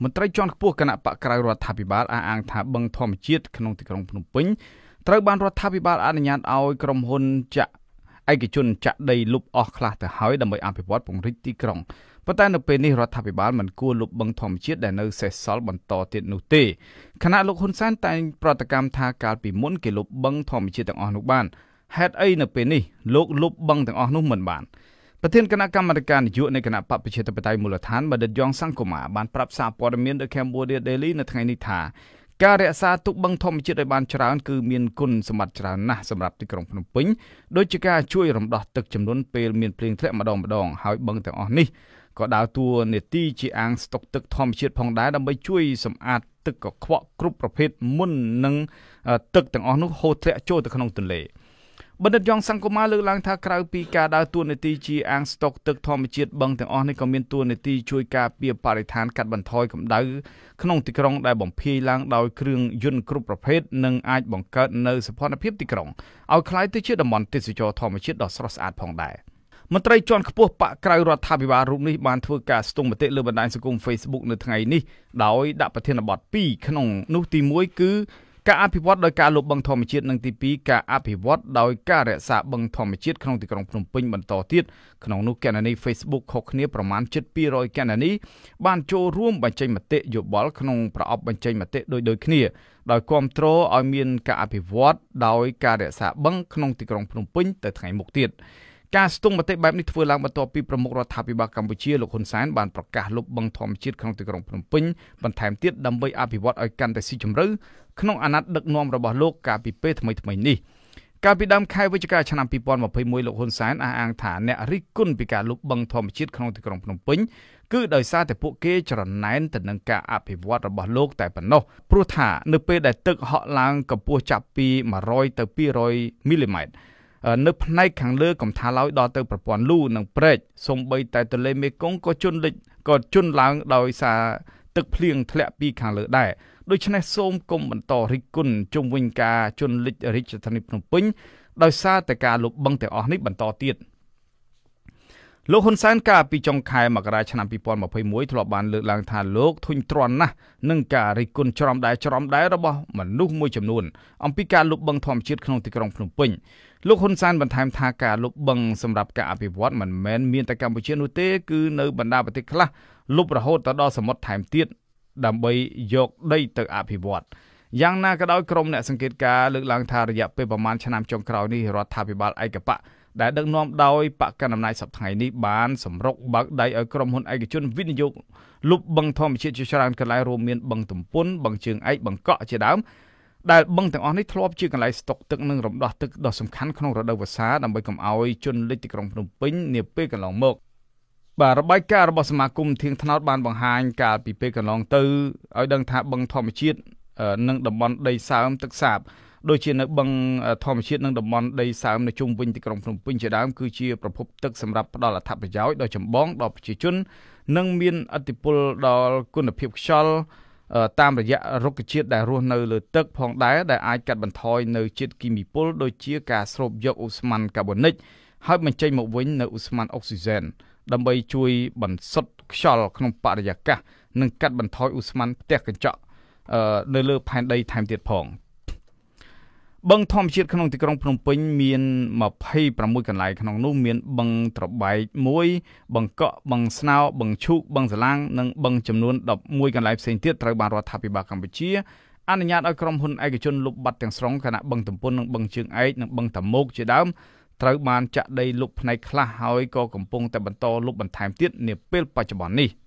មន្ត្រីជាន់ខ្ពស់គណៈបកក្រៅរដ្ឋាភិបាលអះអាងថាបឹងធម្មជាតិក្នុងទីក្រុងភ្នំពេញត្រូវបានរដ្ឋាភិបាលអនុញ្ញាតឲ្យក្រុមហ៊ុនចាក់ឯកជនចាក់ដីលុបអស់ខ្លះទៅហើយដើម្បីអភិវឌ្ឍពង្រីកទីក្រុងប៉ុន្តែនៅពេលនេះរដ្ឋាភិបាលមិនគួរលុបបឹងធម្មជាតិដែលនៅសេសសល់បន្តទៀតនោះទេខណៈលោកហ៊ុនសែនតែងប្រតិកម្មថាកាលពីមុនគេលុបបឹងធម្មជាតិទាំងអស់នោះបានហេតុអីនៅពេលនេះលោកលុបបឹងទាំងអស់នោះមិនបានប្រធានគណៈកម្មាធិការនយោបាយនៃគណៈបព្វជិតបតៃមូលដ្ឋានបណ្ឌិតយ៉ងសង្គមាបានប្រាប់សារព័ត៌មាន The Cambodia Daily នៅថ្ងៃនេះថាការរក្សាទុកបឹងធម្មជាតិឲ្យបានច្រើនគឺមានគុណសម្បត្តិច្រើនណាស់សម្រាប់ទីក្រុងភ្នំពេញដូចជាការជួយរំដោះទឹកចំនួនពេលមានភ្លៀងធ្លាក់ម្ដងហើយបឹងទាំងអស់នេះក៏ដើរតួនាទីជាអាងស្តុកទឹកធម្មជាតិផងដែរដើម្បីជួយសម្អាតទឹកកខ្វក់គ្រប់ប្រភេទមុននឹងទឹកទាំងអស់នោះហូរធ្លាក់ចូលទៅក្នុងទន្លេបណ្ឌិតយ៉ងសង្គមាលើកឡើងថាក្រៅពីការដើរតួនាទីជាអាងស្តុកទឹកធម្មជាតិបឹងទាំងអស់នេះក៏មានតួនាទីជួយការពារបរិស្ថានកាត់បន្ថយកម្ដៅក្នុងទីក្រុងដែលបំភាយឡើងដោយគ្រឿងយន្តគ្រប់ប្រភេទនិងអាចបង្កើតនូវសភនភាពទីក្រុងឲ្យคล้ายទៅជាតំបន់ទេសចរណ៍ធម្មជាតិដ៏ស្រស់ស្អាតផងដែរមន្ត្រីជាន់ខ្ពស់បកក្រៅរដ្ឋាភិបាលរូបនេះបានធ្វើការស្ទង់មតិលើបណ្ដាញសង្គម Facebook នៅថ្ងៃនេះដោយដាក់ប្រធានបទ2ក្នុងនោះទី1គឺការអភិវឌ្ឍដោយការលុបបឹងធម្មជាតិនិងទី2ការអភិវឌ្ឍដោយការរក្សាបឹងធម្មជាតិក្នុងទីក្រុងភ្នំពេញបន្តទៀតក្នុងនោះគណនី Facebook ខុសគ្នាប្រមាណជិត200គណនីបានចូលរួមបញ្ចេញមតិយោបល់ក្នុងប្រអប់បញ្ចេញមតិដូចគ្នាដោយគាំទ្រឲ្យមានការអភិវឌ្ឍដោយការរក្សាបឹងក្នុងទីក្រុងភ្នំពេញទៅថ្ងៃមុខទៀតការស្ទង់មតិបែបនេះធ្វើឡើងបន្ទាប់ពីប្រមុខរដ្ឋាភិបាលកម្ពុជាលោកហ៊ុនសែនបានប្រកាសលុបបឹងធម្មជាតិក្នុងទីក្រុងភ្នំពេញបន្ថែមទៀតដើម្បីអភិវឌ្ឍឲ្យកាន់តែស៊ីជម្រៅក្នុងអាណត្តិដឹកនាំរបស់លោកកាលពីពេលថ្មីៗនេះកាលពីដើមខែវិច្ឆិកាឆ្នាំ2021លោកហ៊ុនសែនអះអាងថាអ្នករិះគន់ពីការលុបបឹងធម្មជាតិក្នុងទីក្រុងភ្នំពេញគឺដោយសារតែពួកគេច្រណែនទៅនឹងការអភិវឌ្ឍរបស់លោកតែប៉ុណ្ណោះព្រោះថានៅពេលដែលទឹកហក់ឡើងកម្ពស់ចាប់ពី100ទៅ200មីលីម៉ែត្រនៅផ្នែកខាងលើកំថាឡើយដល់ទៅប្រព័ន្ធលូនិងព្រែកសូម្បីតែទន្លេមេគង្គក៏ជន់ឡើងដោយសារទឹកភ្លៀងធ្លាក់ពីខាងលើដែរដូច្នេះសូមគុំបន្តរិះគន់ជុំវិញការជន់លិចរាជធានីភ្នំពេញដោយសារតែការលុបបឹងទាំងអស់នេះបន្តទៀតលោកហ៊ុនសែនកាលពីចុងខែមករាឆ្នាំ2021ធ្លាប់បានលើកឡើងថាលោកធុញទ្រាន់ណាស់នឹងការរិះគន់ច្រំដែររបស់មនុស្សមួយចំនួនអំពីការលុបបឹងធម្មជាតិក្នុងទីក្រុងភ្នំពេញលោកហ៊ុនសែនបន្ថែមថាការលុបបឹងសម្រាប់ការអភិវឌ្ឍមិនមែនមានតែកម្ពុជានោះទេគឺនៅបណ្ដាប្រទេសខ្លះលុបរហូតទៅដល់សមុទ្រថែមទៀតដើម្បីយកដីទៅអភិវឌ្ឍយ៉ាងណាក៏ដោយក្រុមអ្នកសង្កេតការណ៍លើកឡើងថារយៈពេលប្រមាណឆ្នាំចុងក្រោយនេះរដ្ឋាភិបាលឯកបកដែលដឹកនាំដោយបកកណ្ដាលអំណាចសប្តាហ៍នេះបានសម្រុកបើកដៃឲ្យក្រុមហ៊ុនឯកជនវិនិយោគលុបបឹងធម្មជាតិជាច្រើនកន្លែងរួមមានបឹងទំពុនបឹងជើងឯកបឹងកក់ជាដើមដែលបឹងទាំងអស់នេះធ្លាប់ជាកន្លែងស្តុកទឹកនិងរំដោះទឹកដ៏សំខាន់ក្នុងរដូវវស្សាដើម្បីកុំឲ្យជន់លិចទីក្រុងភ្នំពេញនាពេលកន្លងមកបាទរបាយការណ៍របស់សមាគមធៀងថ្នោតបានបង្ហាញកាលពីពេលកន្លងទៅឲ្យដឹងថាបឹងធម្មជាតិនិងតំបន់ដីសើមទឹកសាបដូចជានៅបឹងធម្មជាតិនិងតំបន់ដីសើមនៅជុំវិញទីក្រុងភ្នំពេញជាដើមគឺជាប្រភពទឹកសម្រាប់ផ្ដល់អត្ថប្រយោជន៍ដល់ចម្បងដល់ប្រជាជននិងមានឥទ្ធិពលដល់គុណភាពខ្យល់តាមរយៈរុក្ខជាតិដែលរស់នៅលើទឹកផងដែរដែលអាចកាត់បន្ថយនៅជាតិគីមីពុលដូចជាការស្រូបយកឧស្ម័នកាបូនិកហើយបញ្ចេញមកវិញនៅឧស្ម័នអុកស៊ីហ្សែនដើម្បីជួយបន្សុទ្ធខ្យល់ក្នុងបរិយាកាសនិងកាត់បន្ថយឧស្ម័នផ្ទះកញ្ចក់នៅលើផែនដីថែមទៀតផងបឹងធម្មជាតិក្នុងទីក្រុងភ្នំពេញមាន26កន្លែងក្នុងនោះមានបឹងត្របែក1បឹងកក់បឹងស្នោបឹងឈូកបឹងសាឡាងនិងបឹងចំនួន11កន្លែងផ្សេងទៀតត្រូវបានរដ្ឋាភិបាលកម្ពុជាអនុញ្ញាតឲ្យក្រុមហ៊ុនឯកជនលុបបាត់ទាំងស្រុងខណៈបឹងទំពុននិងបឹងជើងឯកនិងបឹងតាមុកជាដើមត្រូវបានចាក់ដីលុបផ្នែកខ្លះហើយក៏កំពុងតែបន្តលុបបន្ថែមទៀតនាពេលបច្ចុប្បន្ននេះ